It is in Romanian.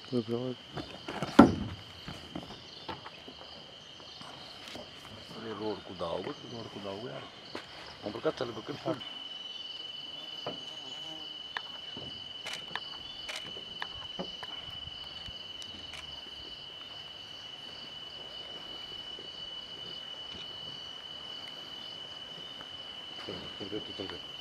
Legal. Road कुदा होगा यार हम पर चल बकन चल